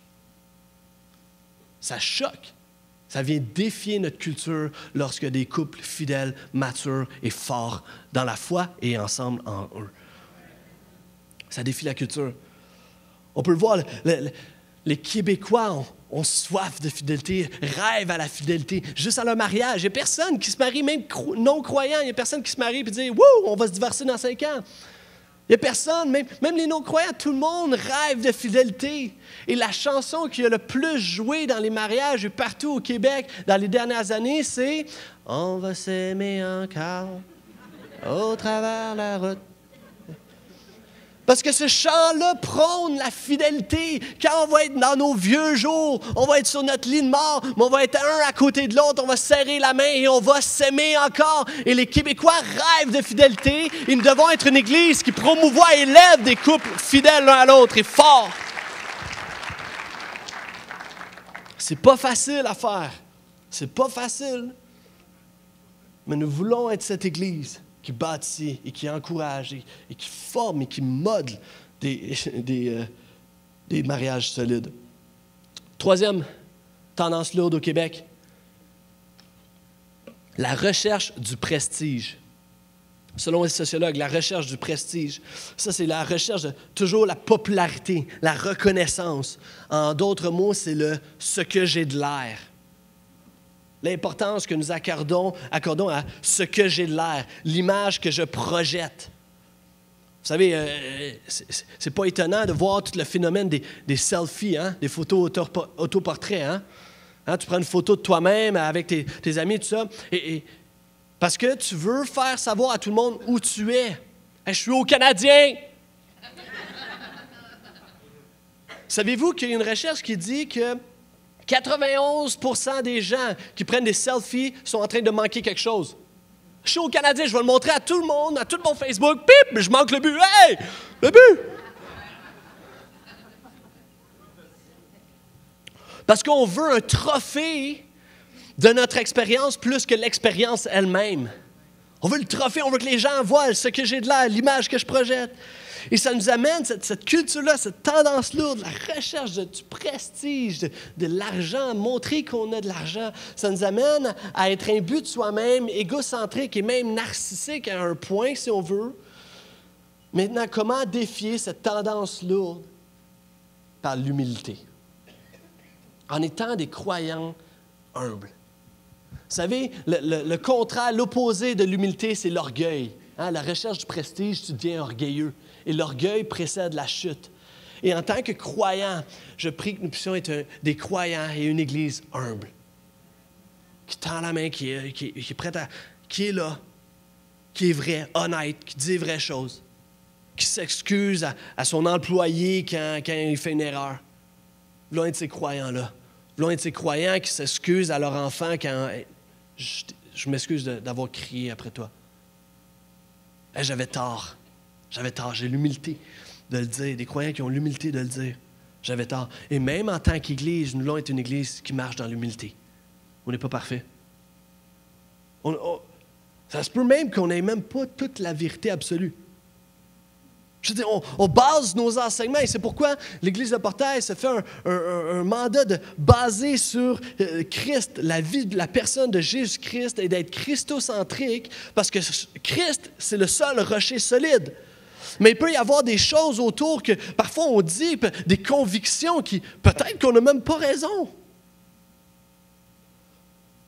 ça choque. Ça vient défier notre culture lorsque des couples fidèles, matures et forts dans la foi et ensemble en eux. Ça défie la culture. On peut le voir, le, le, les Québécois ont, ont soif de fidélité, rêvent à la fidélité, juste à leur mariage. Il n'y a personne qui se marie, même non-croyant, il n'y a personne qui se marie et dit « Wouh, on va se divorcer dans cinq ans ». Il n'y a personne, même, même les non-croyants, tout le monde rêve de fidélité. Et la chanson qui a le plus joué dans les mariages et partout au Québec dans les dernières années, c'est « On va s'aimer encore au travers la route ». Parce que ce chant-là prône la fidélité. Quand on va être dans nos vieux jours, on va être sur notre lit de mort, mais on va être un à côté de l'autre, on va se serrer la main et on va s'aimer encore. Et les Québécois rêvent de fidélité et nous devons être une Église qui promouvoit et élève des couples fidèles l'un à l'autre et forts. C'est pas facile à faire. C'est pas facile. Mais nous voulons être cette Église qui bâtit et qui encourage et, et qui forme et qui modèle des, des, euh, des mariages solides. Troisième tendance lourde au Québec, la recherche du prestige. Selon les sociologues, la recherche du prestige, ça c'est la recherche de toujours la popularité, la reconnaissance. En d'autres mots, c'est le « ce que j'ai de l'air ». L'importance que nous accordons, accordons à ce que j'ai de l'air, l'image que je projette. Vous savez, euh, c'est, c'est pas étonnant de voir tout le phénomène des, des selfies, hein, des photos auto, autoportraits. Hein? Hein, tu prends une photo de toi-même avec tes, tes amis, tout ça, et, et, parce que tu veux faire savoir à tout le monde où tu es. Hey, je suis au Canadien! Savez-vous qu'il y a une recherche qui dit que quatre-vingt-onze pour cent des gens qui prennent des selfies sont en train de manquer quelque chose. Je suis au Canadien, je vais le montrer à tout le monde, à tout mon Facebook. Pip, je manque le but. Hey, le but! Parce qu'on veut un trophée de notre expérience plus que l'expérience elle-même. On veut le trophée, on veut que les gens voient ce que j'ai de l'air, l'image que je projette. Et ça nous amène, cette, cette culture-là, cette tendance lourde, la recherche de, du prestige, de, de l'argent, montrer qu'on a de l'argent, ça nous amène à être imbu de soi-même, égocentrique et même narcissique à un point, si on veut. Maintenant, comment défier cette tendance lourde? Par l'humilité. En étant des croyants humbles. Vous savez, le, le, le contraire, l'opposé de l'humilité, c'est l'orgueil. Hein, la recherche du prestige, tu deviens orgueilleux. Et l'orgueil précède la chute. Et en tant que croyants, je prie que nous puissions être un, des croyants et une Église humble. Qui tend la main, qui est, qui, qui est prête à... qui est là, qui est vrai, honnête, qui dit les vraies choses. Qui s'excuse à, à son employé quand, quand il fait une erreur. Nous voulons être ces croyants-là. Nous voulons être ces croyants qui s'excusent à leur enfant quand... Hey, je, je m'excuse de, d'avoir crié après toi. Hey, j'avais tort. J'avais tort. J'ai l'humilité de le dire. Des croyants qui ont l'humilité de le dire. J'avais tort. Et même en tant qu'Église, nous voulons être une Église qui marche dans l'humilité. On n'est pas parfait. On, on, ça se peut même qu'on n'ait même pas toute la vérité absolue. Je veux dire, on, on base nos enseignements et c'est pourquoi l'Église de Portail se fait un, un, un mandat de baser sur euh, Christ, la vie de la personne de Jésus-Christ et d'être christocentrique parce que Christ, c'est le seul rocher solide. Mais il peut y avoir des choses autour que parfois on dit, des convictions qui peut-être qu'on n'a même pas raison.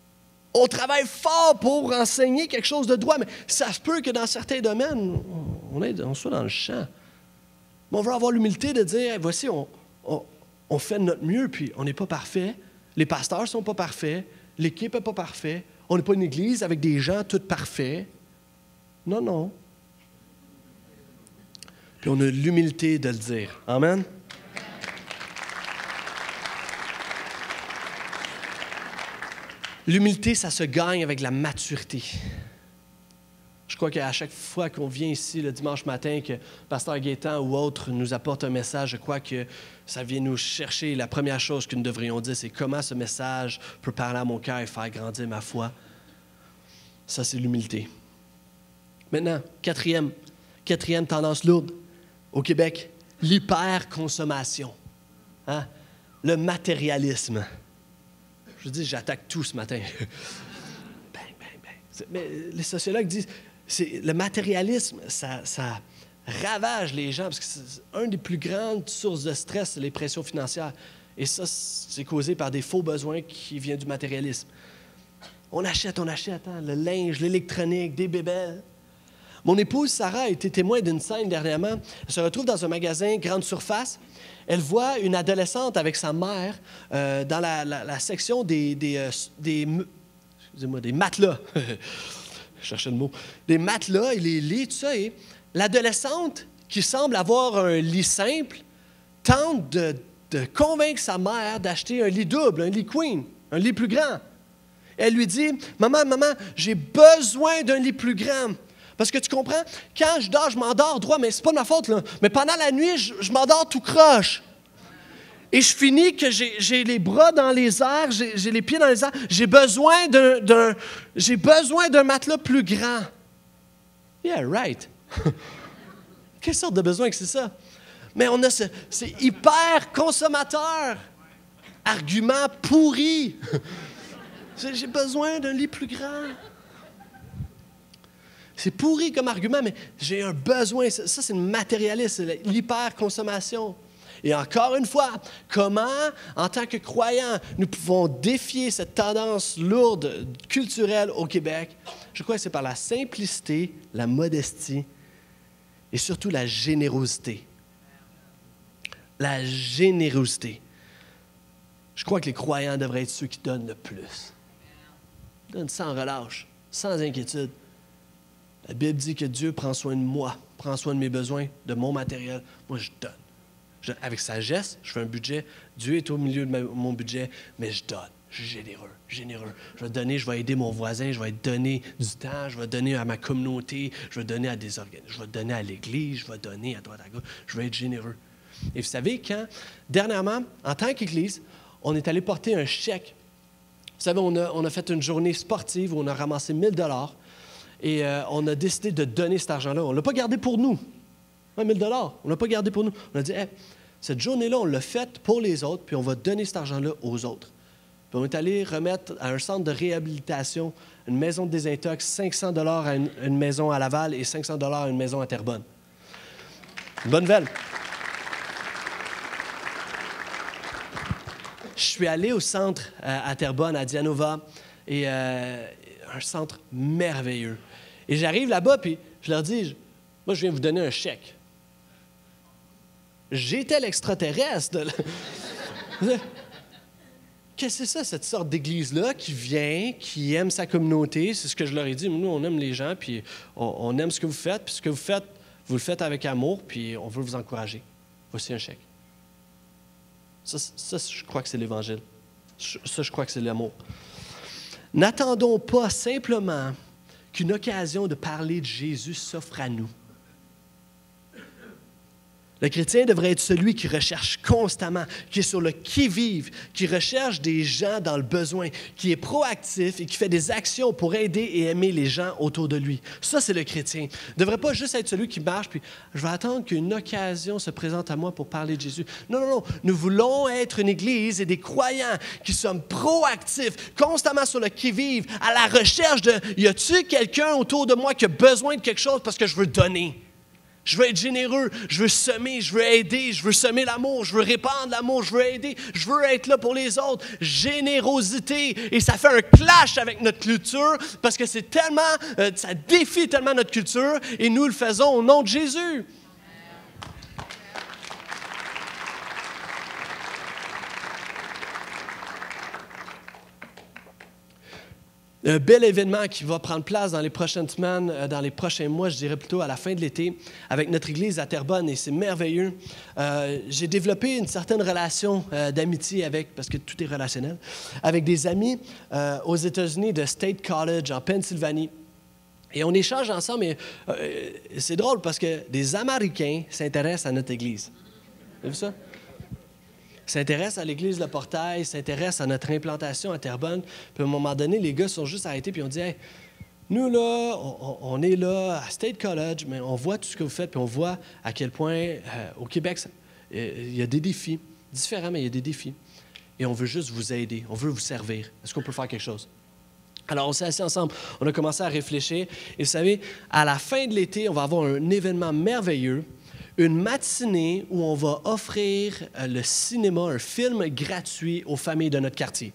On travaille fort pour enseigner quelque chose de droit, mais ça se peut que dans certains domaines, on, est, on soit dans le champ. Mais on veut avoir l'humilité de dire, hey, voici, on, on, on fait de notre mieux, puis on n'est pas parfait. Les pasteurs ne sont pas parfaits. L'équipe n'est pas parfaite. On n'est pas une église avec des gens tous parfaits. Non, non. Puis on a l'humilité de le dire. Amen? L'humilité, ça se gagne avec la maturité. Je crois qu'à chaque fois qu'on vient ici le dimanche matin, que Pasteur Gaétan ou autre nous apporte un message, je crois que ça vient nous chercher. La première chose que nous devrions dire, c'est comment ce message peut parler à mon cœur et faire grandir ma foi. Ça, c'est l'humilité. Maintenant, quatrième, quatrième tendance lourde au Québec, l'hyperconsommation. Hein? Le matérialisme. Je vous dis, j'attaque tout ce matin. Bang, bang, bang. Mais les sociologues disent, c'est, le matérialisme, ça, ça ravage les gens, parce que c'est une des plus grandes sources de stress, c'est les pressions financières. Et ça, c'est causé par des faux besoins qui viennent du matérialisme. On achète, on achète, hein, le linge, l'électronique, des bébelles. Mon épouse Sarah a été témoin d'une scène dernièrement. Elle se retrouve dans un magasin grande surface. Elle voit une adolescente avec sa mère euh, dans la, la, la section des, des, euh, des, excusez-moi, des matelas. Je cherchais le mot. Des matelas et les lits, tout ça. Et l'adolescente, qui semble avoir un lit simple, tente de, de convaincre sa mère d'acheter un lit double, un lit queen, un lit plus grand. Elle lui dit, « Maman, maman, j'ai besoin d'un lit plus grand. » Parce que tu comprends, quand je dors, je m'endors droit, mais c'est pas de ma faute, là. Mais pendant la nuit, je, je m'endors tout croche. Et je finis que j'ai, j'ai les bras dans les airs, j'ai, j'ai les pieds dans les airs. J'ai besoin d'un, d'un, j'ai besoin d'un matelas plus grand. Yeah, right. Quelle sorte de besoin que c'est ça? Mais on a ce, c'est hyper consommateur. Argument pourri. J'ai besoin d'un lit plus grand. C'est pourri comme argument, mais j'ai un besoin. Ça, c'est le matérialisme, c'est l'hyperconsommation. Et encore une fois, comment, en tant que croyants, nous pouvons défier cette tendance lourde culturelle au Québec? Je crois que c'est par la simplicité, la modestie et surtout la générosité. La générosité. Je crois que les croyants devraient être ceux qui donnent le plus. Donnent sans relâche, sans inquiétude. La Bible dit que Dieu prend soin de moi, prend soin de mes besoins, de mon matériel. Moi, je donne. Je, avec sagesse, je fais un budget. Dieu est au milieu de ma, mon budget, mais je donne. Je suis généreux, généreux. Je vais donner, je vais aider mon voisin, je vais donner du temps, je vais donner à ma communauté, je vais donner à des organismes, je vais donner à l'Église, je vais donner à droite à gauche. Je vais être généreux. Et vous savez, quand, dernièrement, en tant qu'Église, on est allé porter un chèque. Vous savez, on a, on a fait une journée sportive où on a ramassé mille dollars. Et euh, on a décidé de donner cet argent-là. On ne l'a pas gardé pour nous. Ouais, mille dollars, on ne l'a pas gardé pour nous. On a dit, hey, cette journée-là, on l'a faite pour les autres, puis on va donner cet argent-là aux autres. Puis on est allé remettre à un centre de réhabilitation, une maison de désintox, cinq cents dollars à une, une maison à Laval et cinq cents dollars à une maison à Terrebonne. Une bonne nouvelle. Je suis allé au centre euh, à Terrebonne, à Dianova, et euh, un centre merveilleux. Et j'arrive là-bas, puis je leur dis, moi, je viens vous donner un chèque. J'étais l'extraterrestre. De... Qu'est-ce que c'est ça, cette sorte d'église-là qui vient, qui aime sa communauté? C'est ce que je leur ai dit. Nous, on aime les gens, puis on, on aime ce que vous faites, puis ce que vous faites, vous le faites avec amour, puis on veut vous encourager. Voici un chèque. Ça, ça je crois que c'est l'Évangile. Ça, je crois que c'est l'amour. N'attendons pas simplement qu'une occasion de parler de Jésus s'offre à nous. Le chrétien devrait être celui qui recherche constamment, qui est sur le qui-vive, qui recherche des gens dans le besoin, qui est proactif et qui fait des actions pour aider et aimer les gens autour de lui. Ça, c'est le chrétien. Il ne devrait pas juste être celui qui marche, puis je vais attendre qu'une occasion se présente à moi pour parler de Jésus. Non, non, non. Nous voulons être une église et des croyants qui sommes proactifs, constamment sur le qui-vive, à la recherche de « Y a-t-il quelqu'un autour de moi qui a besoin de quelque chose parce que je veux donner? » Je veux être généreux, je veux semer, je veux aider, je veux semer l'amour, je veux répandre l'amour, je veux aider, je veux être là pour les autres. Générosité. Et ça fait un clash avec notre culture parce que c'est tellement, euh, ça défie tellement notre culture et nous le faisons au nom de Jésus. Un bel événement qui va prendre place dans les prochaines semaines, dans les prochains mois, je dirais plutôt à la fin de l'été, avec notre église à Terrebonne, et c'est merveilleux. Euh, j'ai développé une certaine relation euh, d'amitié avec, parce que tout est relationnel, avec des amis euh, aux États-Unis de State College, en Pennsylvanie. Et on échange ensemble, et euh, c'est drôle parce que des Américains s'intéressent à notre église. Vous avez vu ça? S'intéressent à l'église Le Portail, s'intéressent à notre implantation à Terrebonne. Puis à un moment donné, les gars se sont juste arrêtés puis ont dit hey, nous, là, on, on est là à State College, mais on voit tout ce que vous faites, puis on voit à quel point euh, au Québec, ça, euh, il y a des défis. Différents, mais il y a des défis. Et on veut juste vous aider, on veut vous servir. Est-ce qu'on peut faire quelque chose? Alors, on s'est assis ensemble, on a commencé à réfléchir. Et vous savez, à la fin de l'été, on va avoir un événement merveilleux. Une matinée où on va offrir le cinéma, un film gratuit aux familles de notre quartier.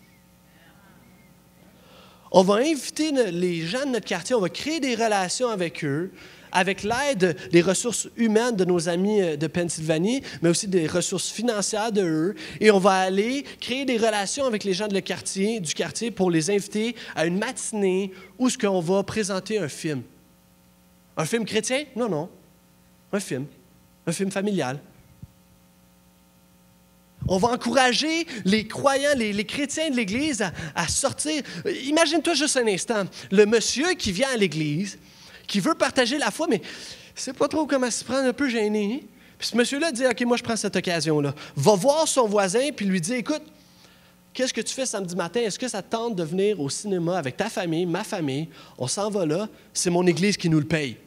On va inviter les gens de notre quartier, on va créer des relations avec eux, avec l'aide des ressources humaines de nos amis de Pennsylvanie, mais aussi des ressources financières de eux. Et on va aller créer des relations avec les gens de le quartier, du quartier pour les inviter à une matinée où ce qu'on va présenter un film. Un film chrétien? Non, non. Un film. Un film familial. On va encourager les croyants, les, les chrétiens de l'Église à, à sortir. Imagine-toi juste un instant, le monsieur qui vient à l'Église, qui veut partager la foi, mais il ne sait pas trop comment se prendre, un peu gêné. Puis ce monsieur-là dit, OK, moi je prends cette occasion-là. Va voir son voisin, puis lui dit, écoute, qu'est-ce que tu fais samedi matin? Est-ce que ça te tente de venir au cinéma avec ta famille, ma famille? On s'en va là, c'est mon Église qui nous le paye.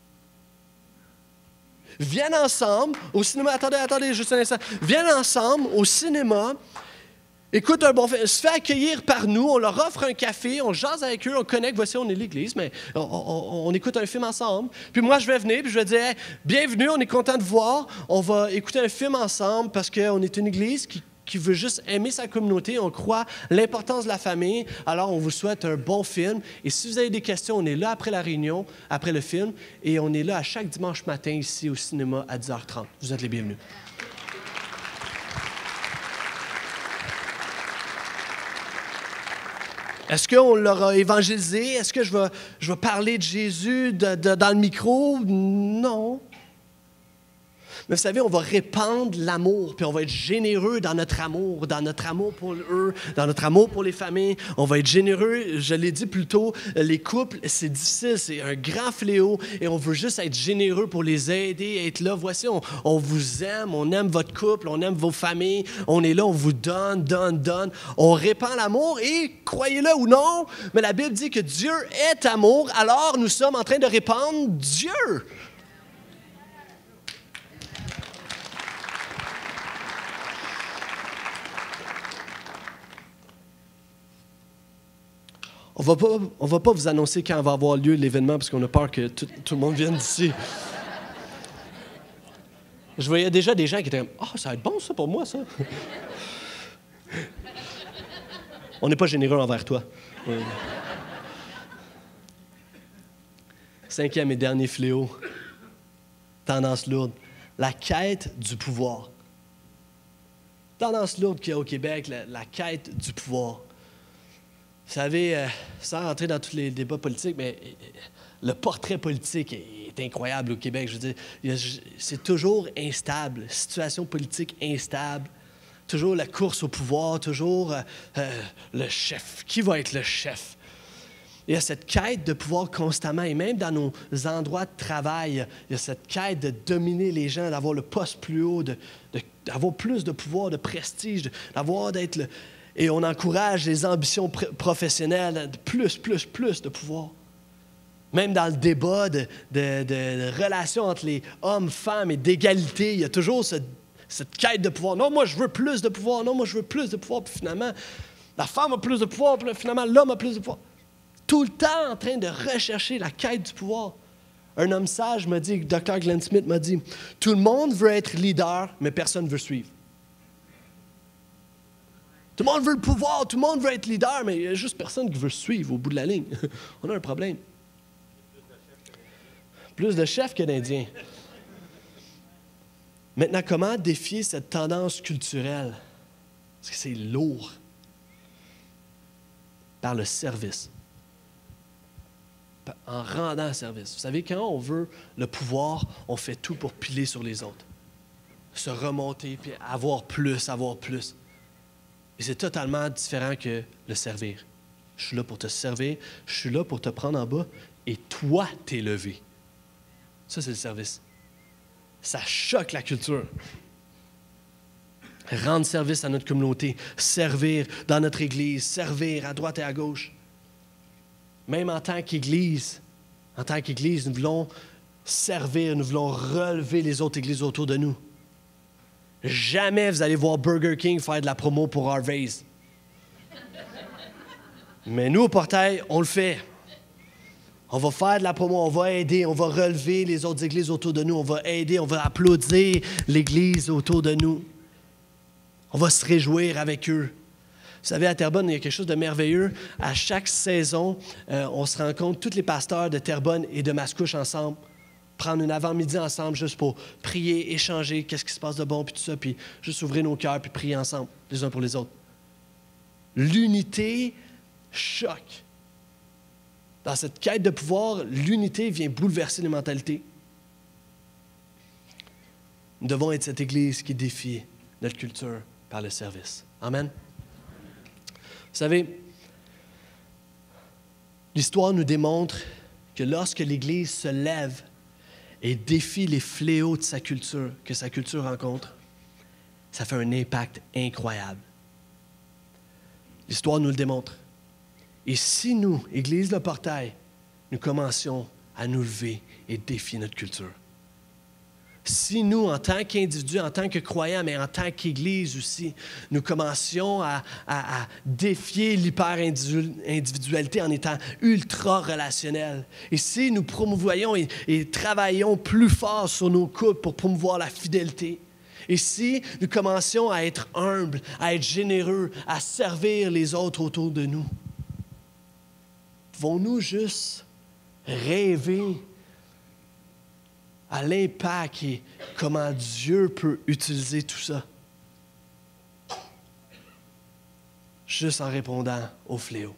Viennent ensemble au cinéma. Attendez, attendez, juste un instant. Viennent ensemble au cinéma. Écoute un bon film. Se fait accueillir par nous. On leur offre un café. On jase avec eux. On connecte. Voici, on est l'église, mais on, on, on écoute un film ensemble. Puis moi, je vais venir. Puis je vais dire hey, bienvenue. On est content de vous. On va écouter un film ensemble parce qu'on est une église qui qui veut juste aimer sa communauté, on croit l'importance de la famille, alors on vous souhaite un bon film. Et si vous avez des questions, on est là après la réunion, après le film, et on est là à chaque dimanche matin ici au cinéma à dix heures trente. Vous êtes les bienvenus. Est-ce qu'on leur a évangélisé? Est-ce que je vais, je vais parler de Jésus de, de, dans le micro? Non. Mais vous savez, on va répandre l'amour, puis on va être généreux dans notre amour, dans notre amour pour eux, dans notre amour pour les familles. On va être généreux, je l'ai dit plus tôt, les couples, c'est difficile, c'est un grand fléau, et on veut juste être généreux pour les aider, être là. Voici, on, on vous aime, on aime votre couple, on aime vos familles, on est là, on vous donne, donne, donne. On répand l'amour, et croyez-le ou non, mais la Bible dit que Dieu est amour, alors nous sommes en train de répandre Dieu. On va pas, on va pas vous annoncer quand va avoir lieu l'événement parce qu'on a peur que tout, tout le monde vienne d'ici. Je voyais déjà des gens qui étaient comme « Ah, oh, ça va être bon ça pour moi, ça! » On n'est pas généreux envers toi. Ouais. Cinquième et dernier fléau. Tendance lourde. La quête du pouvoir. Tendance lourde qu'il y a au Québec, la, la quête du pouvoir. Vous savez, euh, sans rentrer dans tous les débats politiques, mais euh, le portrait politique est, est incroyable au Québec. Je veux dire, c'est toujours instable, situation politique instable, toujours la course au pouvoir, toujours euh, euh, le chef. Qui va être le chef? Il y a cette quête de pouvoir constamment, et même dans nos endroits de travail, il y a cette quête de dominer les gens, d'avoir le poste plus haut, de, de, d'avoir plus de pouvoir, de prestige, d'avoir d'être le... Et on encourage les ambitions pr- professionnelles, de plus, plus, plus de pouvoir. Même dans le débat de, de, de, de relations entre les hommes, femmes et d'égalité, il y a toujours ce, cette quête de pouvoir. Non, moi, je veux plus de pouvoir. Non, moi, je veux plus de pouvoir. Puis finalement, la femme a plus de pouvoir. Puis finalement, l'homme a plus de pouvoir. Tout le temps en train de rechercher la quête du pouvoir. Un homme sage m'a dit, docteur Glenn Smith m'a dit, tout le monde veut être leader, mais personne ne veut suivre. Tout le monde veut le pouvoir, tout le monde veut être leader, mais il n'y a juste personne qui veut suivre au bout de la ligne. On a un problème. Plus de chefs que d'Indiens. Maintenant, comment défier cette tendance culturelle? Parce que c'est lourd. Par le service. En rendant service. Vous savez, quand on veut le pouvoir, on fait tout pour piler sur les autres. Se remonter, puis avoir plus, avoir plus. Et c'est totalement différent que le servir. Je suis là pour te servir, je suis là pour te prendre en bas, et toi, t'es levé. Ça, c'est le service. Ça choque la culture. Rendre service à notre communauté, servir dans notre Église, servir à droite et à gauche. Même en tant qu'Église, en tant qu'Église, nous voulons servir, nous voulons relever les autres églises autour de nous. Jamais vous allez voir Burger King faire de la promo pour Harvey's. Mais nous, au Portail, on le fait. On va faire de la promo, on va aider, on va relever les autres églises autour de nous, on va aider, on va applaudir l'Église autour de nous. On va se réjouir avec eux. Vous savez, à Terrebonne, il y a quelque chose de merveilleux. À chaque saison, euh, on se rencontre, tous les pasteurs de Terrebonne et de Mascouche ensemble, prendre une avant-midi ensemble juste pour prier, échanger, qu'est-ce qui se passe de bon, puis tout ça, puis juste ouvrir nos cœurs, puis prier ensemble, les uns pour les autres. L'unité choque. Dans cette quête de pouvoir, l'unité vient bouleverser les mentalités. Nous devons être cette Église qui défie notre culture par le service. Amen. Vous savez, l'histoire nous démontre que lorsque l'Église se lève et défie les fléaux de sa culture, que sa culture rencontre, ça fait un impact incroyable. L'histoire nous le démontre. Et si nous, Église Le Portail, nous commencions à nous lever et défier notre culture, si nous, en tant qu'individus, en tant que croyants, mais en tant qu'Église aussi, nous commencions à, à, à défier l'hyper-individualité en étant ultra-relationnels, et si nous promouvoyons et, et travaillons plus fort sur nos couples pour promouvoir la fidélité, et si nous commencions à être humbles, à être généreux, à servir les autres autour de nous, pouvons-nous juste rêver à l'impact et comment Dieu peut utiliser tout ça? Juste en répondant au fléau.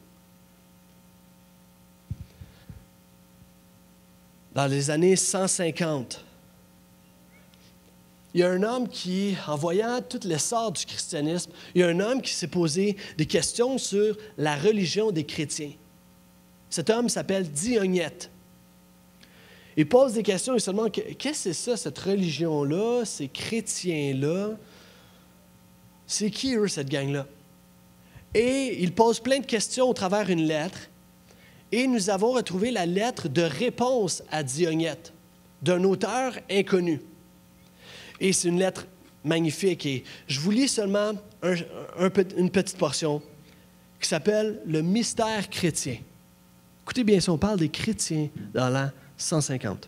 Dans les années cent cinquante, il y a un homme qui, en voyant tout l'essor du christianisme, il y a un homme qui s'est posé des questions sur la religion des chrétiens. Cet homme s'appelle Diogète. Il pose des questions et se demande, qu'est-ce que c'est ça, cette religion-là, ces chrétiens-là? C'est qui, eux, cette gang-là? Et il pose plein de questions au travers d'une lettre. Et nous avons retrouvé la lettre de réponse à Diogète, d'un auteur inconnu. Et c'est une lettre magnifique. Et je vous lis seulement un, un, une petite portion qui s'appelle « Le mystère chrétien ». Écoutez bien, si on parle des chrétiens dans l'an cent cinquante.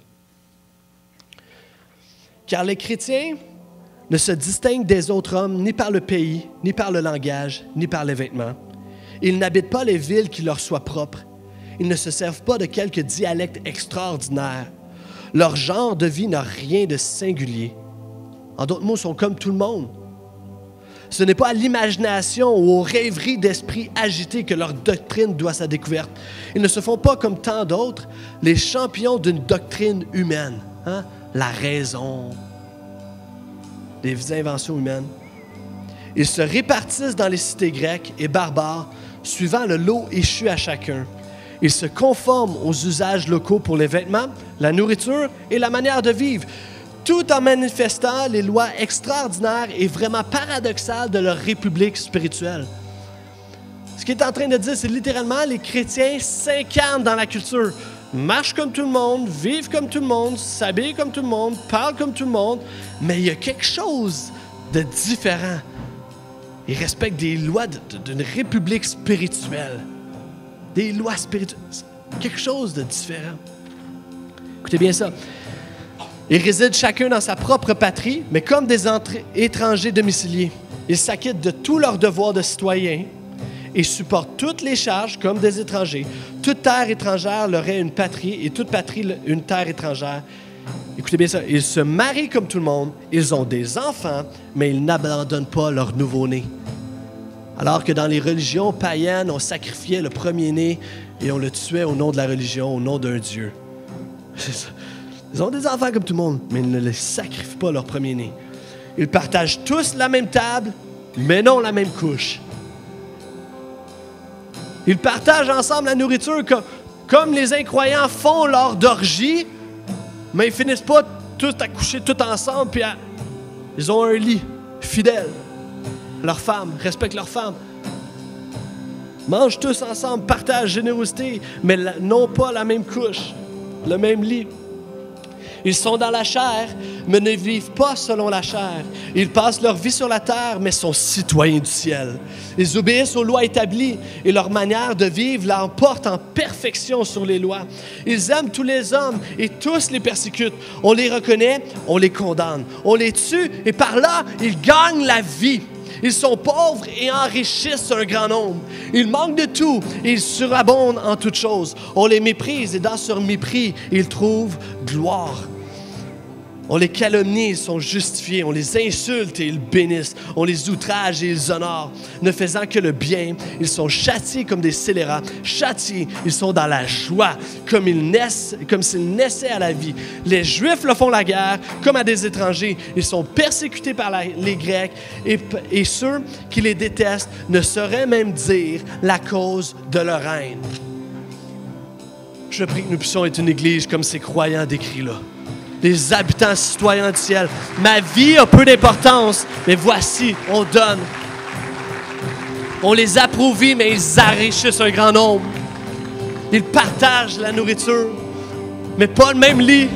Car les chrétiens ne se distinguent des autres hommes ni par le pays, ni par le langage, ni par les vêtements. Ils n'habitent pas les villes qui leur soient propres. Ils ne se servent pas de quelque dialecte extraordinaire. Leur genre de vie n'a rien de singulier. En d'autres mots, ils sont comme tout le monde. Ce n'est pas à l'imagination ou aux rêveries d'esprit agités que leur doctrine doit sa découverte. Ils ne se font pas comme tant d'autres, les champions d'une doctrine humaine. Hein? La raison, des inventions humaines. Ils se répartissent dans les cités grecques et barbares, suivant le lot échu à chacun. Ils se conforment aux usages locaux pour les vêtements, la nourriture et la manière de vivre, tout en manifestant les lois extraordinaires et vraiment paradoxales de leur république spirituelle. Ce qu'il est en train de dire, c'est littéralement les chrétiens s'incarnent dans la culture, marchent comme tout le monde, vivent comme tout le monde, s'habillent comme tout le monde, parlent comme tout le monde, mais il y a quelque chose de différent. Ils respectent des lois de, de, d'une république spirituelle, des lois spirituelles, quelque chose de différent. Écoutez bien ça. Ils résident chacun dans sa propre patrie, mais comme des étrangers domiciliés. Ils s'acquittent de tous leurs devoirs de citoyens et supportent toutes les charges comme des étrangers. Toute terre étrangère leur est une patrie et toute patrie une terre étrangère. Écoutez bien ça. Ils se marient comme tout le monde, ils ont des enfants, mais ils n'abandonnent pas leur nouveau-né. Alors que dans les religions païennes, on sacrifiait le premier-né et on le tuait au nom de la religion, au nom d'un Dieu. C'est ça. Ils ont des enfants comme tout le monde, mais ils ne les sacrifient pas leur premier-né. Ils partagent tous la même table, mais non la même couche. Ils partagent ensemble la nourriture comme, comme les incroyants font lors d'orgies, mais ils finissent pas tous à coucher tous ensemble, puis à, ils ont un lit fidèle. Leurs femmes, respectent leurs femmes. Mangent tous ensemble, partagent générosité, mais la, non pas la même couche, le même lit. Ils sont dans la chair, mais ne vivent pas selon la chair. Ils passent leur vie sur la terre, mais sont citoyens du ciel. Ils obéissent aux lois établies et leur manière de vivre l'emporte en perfection sur les lois. Ils aiment tous les hommes et tous les persécutent. On les reconnaît, on les condamne. On les tue et par là, ils gagnent la vie. Ils sont pauvres et enrichissent un grand nombre. Ils manquent de tout et ils surabondent en toutes choses. On les méprise et dans ce mépris, ils trouvent gloire. On les calomnie, ils sont justifiés. On les insulte et ils bénissent. On les outrage et ils honorent. Ne faisant que le bien, ils sont châtiés comme des scélérats. Châtiés, ils sont dans la joie, comme ils naissent, comme s'ils naissaient à la vie. Les Juifs le font la guerre, comme à des étrangers. Ils sont persécutés par la, les Grecs et, et ceux qui les détestent ne sauraient même dire la cause de leur haine. Je prie que nous puissions être une église comme ces croyants décrits là. Les habitants citoyens du ciel. Ma vie a peu d'importance, mais voici, on donne. On les approuvit, mais ils enrichissent un grand nombre. Ils partagent la nourriture, mais pas le même lit.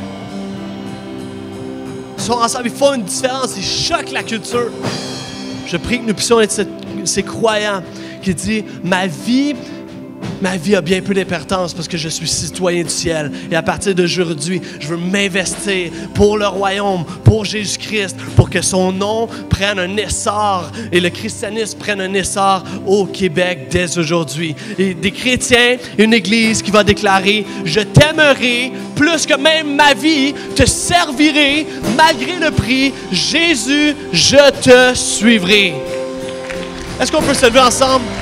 Ils sont ensemble, ils font une différence, ils choquent la culture. Je prie que nous puissions être ces croyants qui disent, ma vie Ma vie a bien peu d'importance parce que je suis citoyen du ciel. Et à partir d'aujourd'hui, je veux m'investir pour le royaume, pour Jésus-Christ, pour que son nom prenne un essor et le christianisme prenne un essor au Québec dès aujourd'hui. Et des chrétiens, une église qui va déclarer « Je t'aimerai plus que même ma vie, te servirai malgré le prix. Jésus, je te suivrai. » Est-ce qu'on peut se lever ensemble?